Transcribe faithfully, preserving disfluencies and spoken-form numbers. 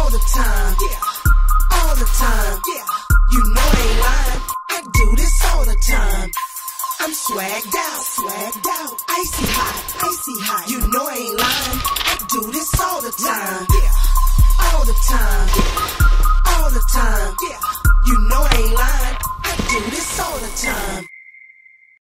all the time, yeah, all the time, yeah. You know I ain't lying, I do this all the time. I'm swagged out, swagged out, icy hot, icy hot. You know I ain't lying, I do this all the time, yeah, all the time, yeah.